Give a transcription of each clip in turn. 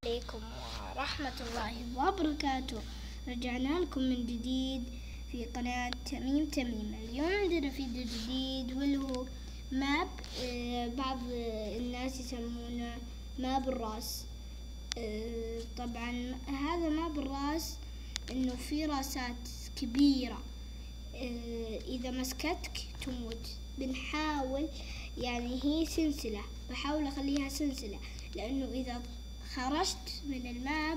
عليكم ورحمة الله وبركاته. رجعنا لكم من جديد في قناة تميم. اليوم عندنا فيديو جديد واللي هو ماب. بعض الناس يسمونه ماب الراس. طبعا هذا ماب الراس انه في راسات كبيرة، اذا مسكتك تموت. بنحاول يعني هي سلسلة، بحاول اخليها سلسلة لانه اذا خرجت من الماب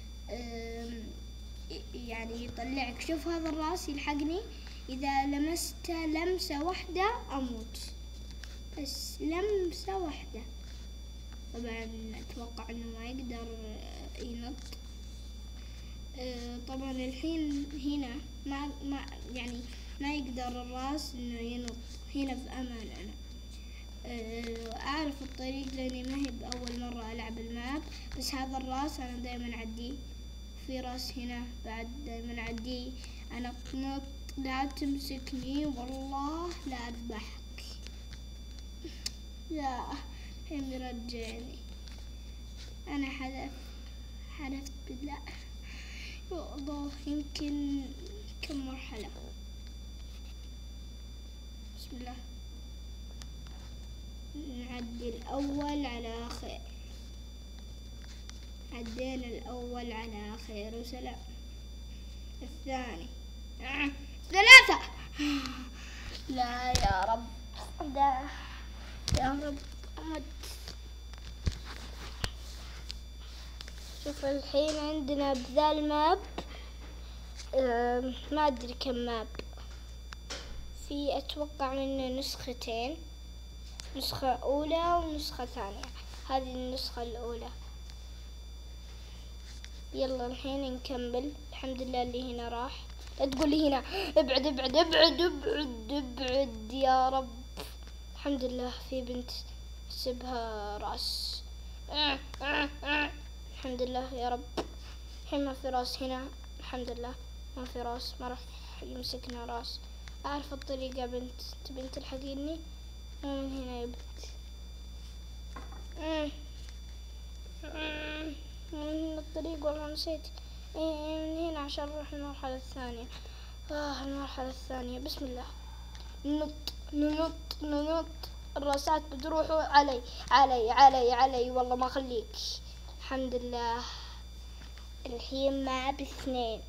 يعني يطلعك. شوف هذا الراس يلحقني، اذا لمسته لمسة واحدة اموت، بس لمسة واحدة. طبعا اتوقع انه ما يقدر ينط. طبعا الحين هنا ما يقدر الراس انه ينط. هنا في امان. انا اعرف الطريق لاني ما هي باول مرة العب الماب، بس هذا الراس انا دايما اعديه. في راس هنا بعد دايما اعديه. انا تنط، لا تمسكني والله لا اذبحك. لا الحين يرجعني. انا حلفت بالله. يا الله يمكن كم مرحلة. بسم الله. نعدي الأول على خير. عدينا الأول على خير وسلام. الثاني 3. لا يا رب، لا يا رب أمد. شوف الحين عندنا بذا الماب ما أدري كم ماب. في أتوقع منه نسختين، نسخة أولى ونسخة ثانية. هذه النسخة الأولى. يلا الحين نكمل. الحمد لله اللي هنا راح. لا تقولي هنا. ابعد ابعد ابعد ابعد ابعد يا رب. الحمد لله في بنت حسبها راس. الحمد لله يا رب. الحين ما في راس هنا. الحمد لله ما في راس، ما راح يمسكنا راس. أعرف الطريقة بنت. تبين تلحقيني؟ مو من هنا يا بنت. من الطريق والله نسيت. من هنا عشان نروح المرحلة الثانية. المرحلة الثانية. بسم الله. ننط. الراسات بتروحوا علي والله ما خليك. الحمد لله. الحين ما باثنين.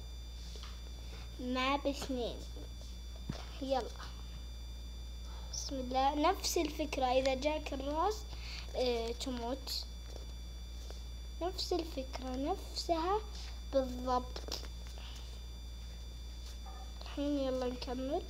يلا بسم الله. نفس الفكرة، إذا جاك الراس تموت. نفس الفكرة نفسها بالضبط. الحين يلا نكمل.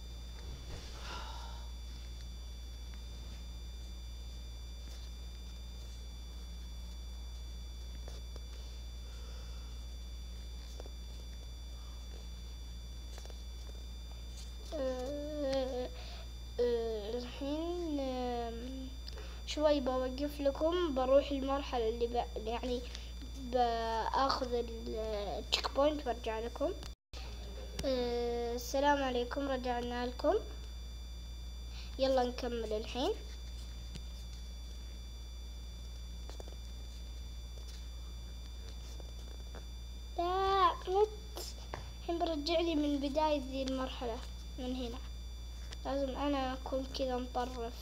الحين شوي بوقف لكم، بروح المرحلة اللي يعني باخذ التشيك بوينت وارجع لكم. السلام عليكم، رجعنا لكم. يلا نكمل الحين. لا مت. الحين برجعني من بداية ذي المرحلة. من هنا لازم انا اكون كذا مطرف.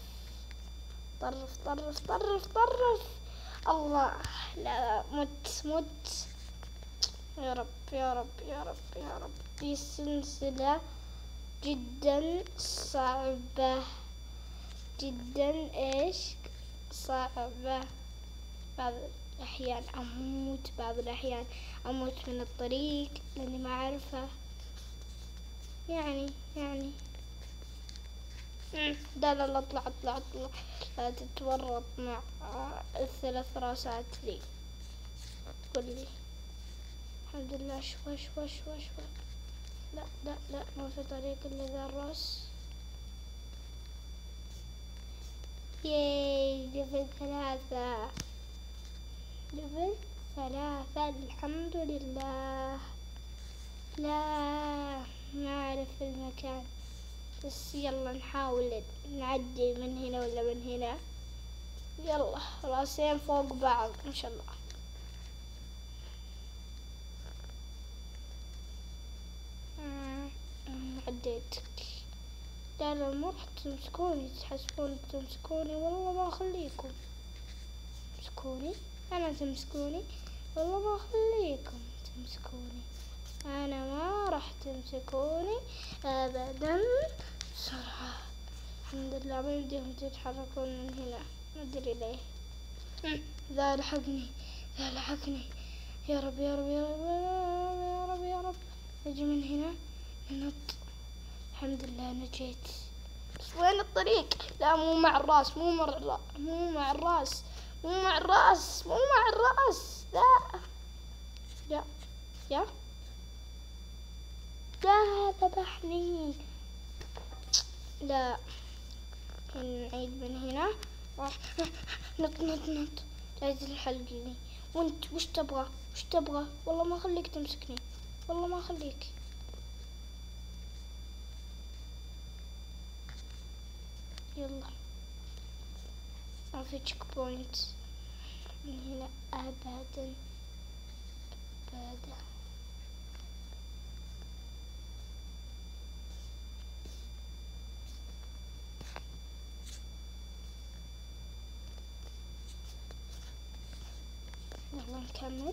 طرف. الله لا مت. يا رب. دي سلسلة جدا صعبة جدا. صعبة. بعض الأحيان أموت، بعض الأحيان أموت من الطريق لأني ما أعرفه. يعني لا اطلع. لا تتورط مع الثلاث راسات ذي. قولي الحمد لله. شوي. لا ما في طريق الا ذا الراس. ياي ليفل 3. الحمد لله. لا ما اعرف المكان، بس يلا نحاول نعدي من هنا ولا من هنا. يلا راسين فوق بعض ان شاء الله. لا لا، ما راح تمسكوني، تحسبون تمسكوني، والله ما أخليكم تمسكوني. أنا تمسكوني، والله ما أخليكم تمسكوني. أنا ما راح تمسكوني أبدا. بسرعة، الحمد لله ما يمديهم تتحركون من هنا، ما أدري ليه. ذا لحقني، ذا لحقني. يا رب يا رب يا رب يا رب يا رب. نجي من هنا، ننط. الحمد لله نجيت. بس وين الطريق؟ لا، مو مع الراس، مو مع الراس، مو مع الراس، مو مع الراس، مو مع الراس. لا لا يا لا، ذبحني. لا، نعيد من هنا. راح نط نط نط. لا تلحقني. وانت وش تبغى؟ وش تبغى؟ والله ما اخليك تمسكني، والله ما اخليك. يلا، ما في تشيك بوينت من هنا ابدا ابدا. يلا نكمل.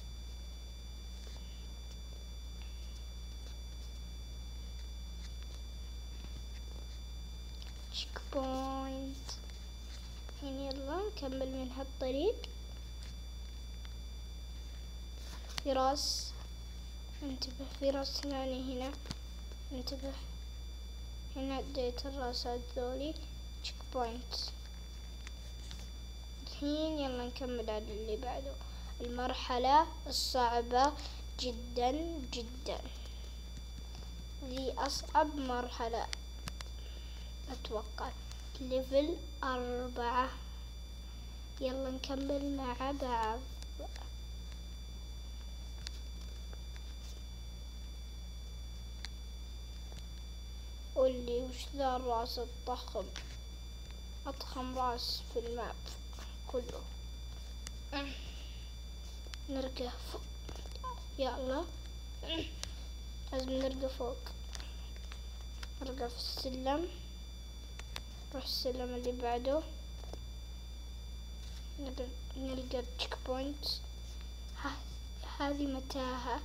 تشيك بوينت. يلا نكمل من هالطريق. في راس، انتبه، في راس ثاني هنا، انتبه. هنا اديت الراسات ذولي تشيك بوينت. الحين يلا نكمل على اللي بعده. المرحلة الصعبة جدا جدا، ذي أصعب مرحلة أتوقع، ليفل 4. يلا نكمل مع بعض. قولي وش ذا الراس الضخم؟ أضخم راس في الماب كله. نرقى فوق، يلا لازم نرقى فوق. نرقى في السلم، نروح السلم اللي بعده، نلقى تشيك بوينت. هذه متاهة.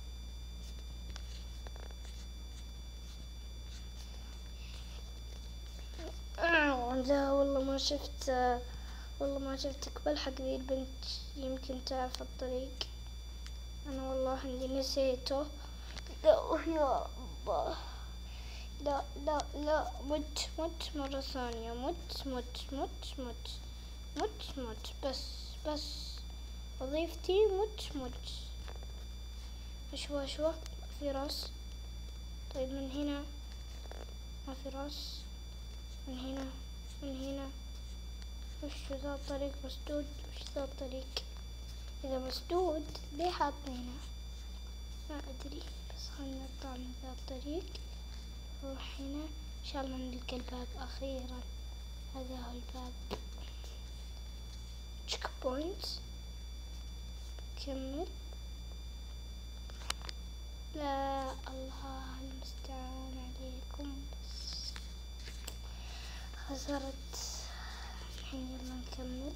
لا والله ما شفت، والله ما شفتك. بلحق ذي البنت، يمكن تعرف الطريق. أنا والله عندي نسيته. لا يا رب، لا لا لا. مت مت مرة ثانية، مت مت مت مت مت مت. بس وظيفتي مت مت. أشوى أشوى، في راس. طيب من هنا ما في راس. من هنا، من هنا. وش ذا الطريق مسدود؟ وش ذا الطريق؟ إذا مسدود ليه حاطني هنا؟ ما أدري، بس خلنا نطلع من ذا الطريق. نروح هنا إن شاء الله نلقى الباب أخيرا. هذا هو الباب. تشيك بوينت. كمل. لا، الله المستعان عليكم. بس خسرت. الحين يلا نكمل.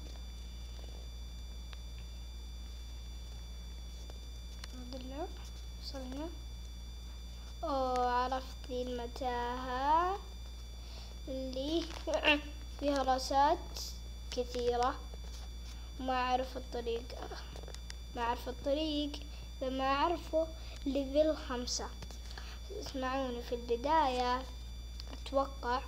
الحمد لله وصلنا. اوه، عرفت ذي المتاهة اللي فيها راسات كثيرة. ما أعرف الطريق، ما أعرف الطريق. لما أعرفه ليفل 5. اسمعوني، في البداية أتوقع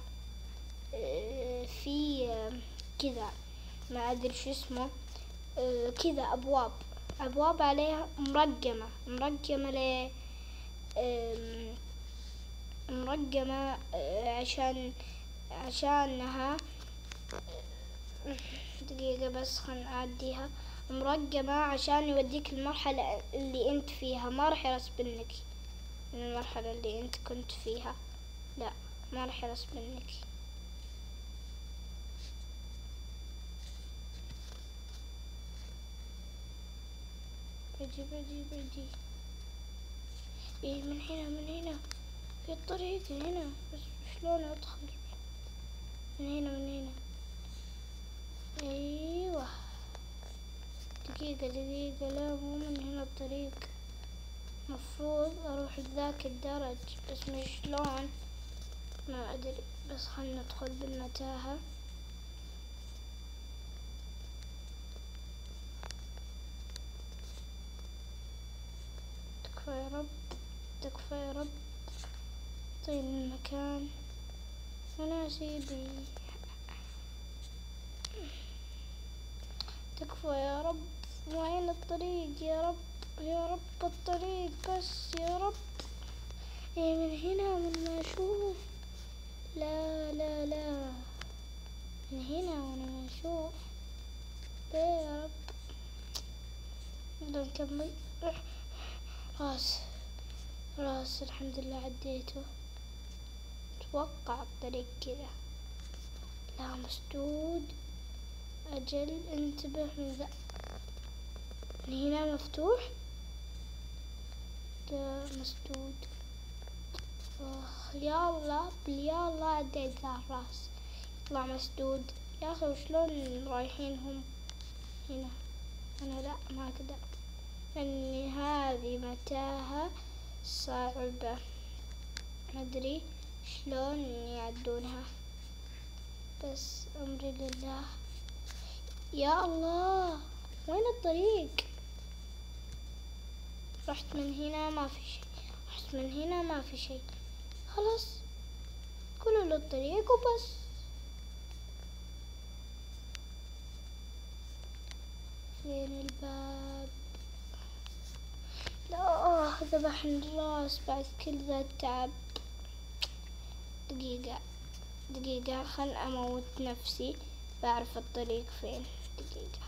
في كذا، ما أدري شو اسمه، كذا أبواب عليها مرقمة مرقمة عشانها. دقيقة بس، خلنا نعديها. مرقمة عشان يوديك المرحلة اللي انت فيها. ما راح يرسبنك من المرحلة اللي انت كنت فيها. لا، ما راح يرسبنك. بجي. ايه، من هنا في الطريق هنا، بس شلون ادخل؟ من هنا. ايوه، دقيقة، لا مو من هنا الطريق، مفروض اروح لذاك الدرج، بس مش شلون ما ادري. بس خلنا ندخل بالمتاهة. تكفى يا رب، تكفى يا رب. طيب المكان مناسبي، تكفى يا رب. وين الطريق يا رب؟ يا رب الطريق بس يا رب. ايه من هنا، من ما اشوف. لا لا لا، من هنا وانا ما اشوف. ليه يا رب؟ نقدر نكمل. راس الحمد لله عديته. اتوقع الطريق كذا. لا مسدود، اجل انتبه من ذا. من هنا مفتوح، لا مسدود. يا الله يا الله، عديت ذا الراس، يطلع مسدود. يا اخي وشلون رايحين هم هنا؟ انا لا ما اقدر، لاني هذه متاهة صعبة، ما ادري شلون يعدونها، بس امري لله. يا الله وين الطريق؟ رحت من هنا ما في شيء، رحت من هنا ما في شيء، خلاص كله للطريق وبس. فين الباب؟ لا ذبحني الراس بعد كل ذا التعب. دقيقة خل اموت نفسي، بعرف الطريق فين. دقيقة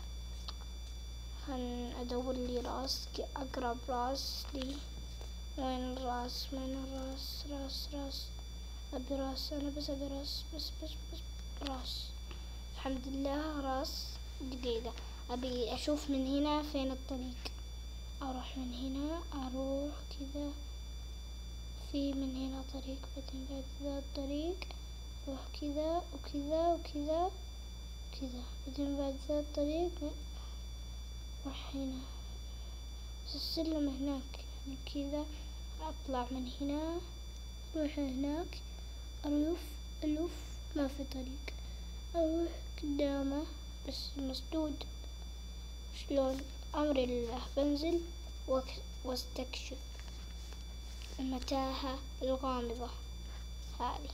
خل ادور لي راس، اقرب راس لي. وين الراس؟ راس ابي راس، انا بس ابي راس، بس راس. الحمد لله راس. دقيقة ابي اشوف من هنا فين الطريق. اروح من هنا، اروح كذا، في من هنا طريق، بعدين بعد ذا الطريق اروح كذا وكذا، بعدين بعد ذا الطريق اروح هنا، بس السلم هناك كذا. اطلع من هنا، اروح هناك، الف ما في طريق، اروح قدامه بس مسدود. شلون؟ امري لله، بنزل واستكشف المتاهة الغامضة هذه.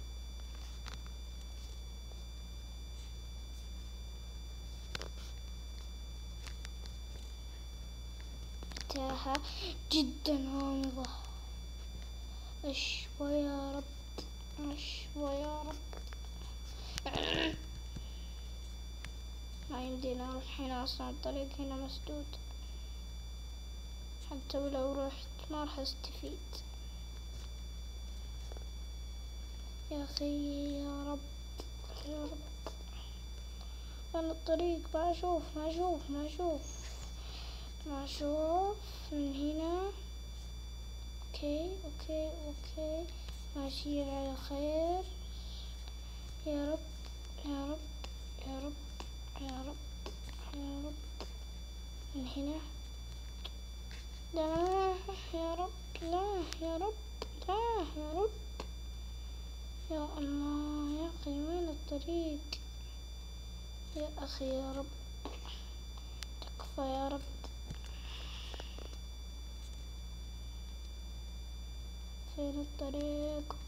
متاهة جدا غامضة. اشوى يا رب، اشوى يا رب. ما يمدينا نروح هنا اصلا، الطريق هنا مسدود، حتى ولو رحت ما راح استفيد. يا اخي يا رب يا رب، انا الطريق ما اشوف من هنا. اوكي ماشيين على خير. يا رب يا رب يا رب يا رب يا رب. من هنا، لا يا رب، لا يا رب، لا يا رب. يا الله يا اخي وين الطريق يا اخي؟ يا رب تكفى يا رب. فين الطريق؟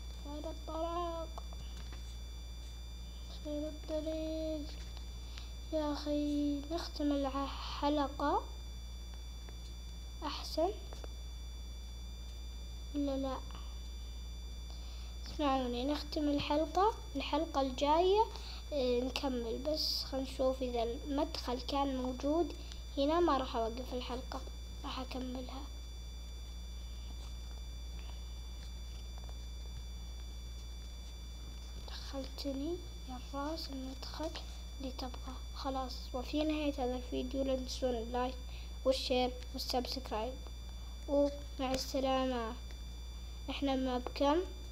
فين الطريق يا اخي؟ نختم الحلقة احسن ولا لا؟ اسمعوني، نختم الحلقة الجاية نكمل. بس خلينا نشوف اذا المدخل كان موجود هنا، ما راح اوقف الحلقة، راح اكملها. دخلتني يا راس المدخل اللي تبغاه. خلاص، وفي نهاية هذا الفيديو لا تنسون اللايك والشير والسبسكرايب، ومع السلامة. احنا ما بكم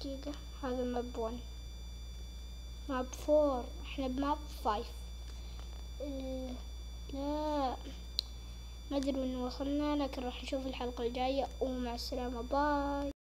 دقيقة، هذا ماب 1. ماب 4، احنا بماب 5. لا ما ادري وين وصلنا، لكن راح نشوف الحلقة الجاية، ومع السلامة، باي.